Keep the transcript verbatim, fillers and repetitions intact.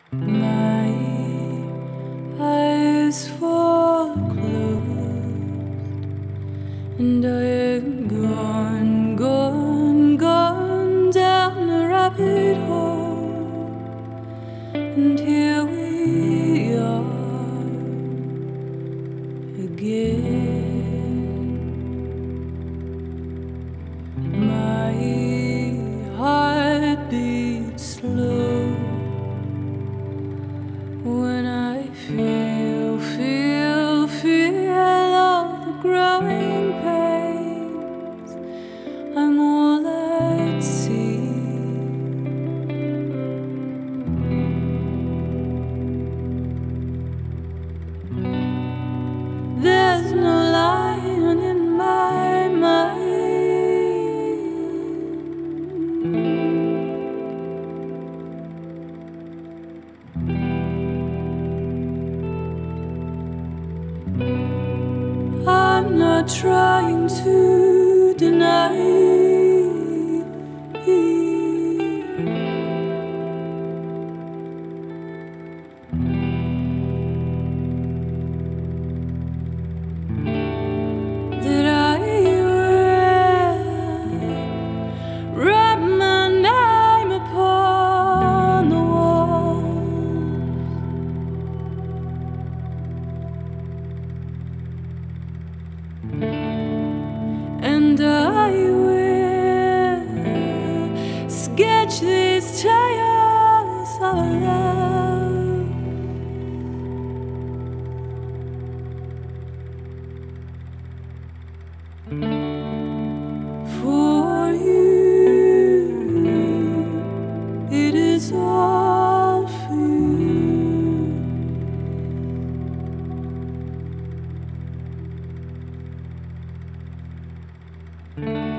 My eyes fall closed, and I am gone, gone, gone down a rabbit hole. And here we are again. My heart beats slow when I feel, feel, feel all the growing pains. I'm all at sea. There's no lion in my mind. I'm not trying to deny that I will write my name upon the wall. And I will sketch these tales of love. For you, it is all for you.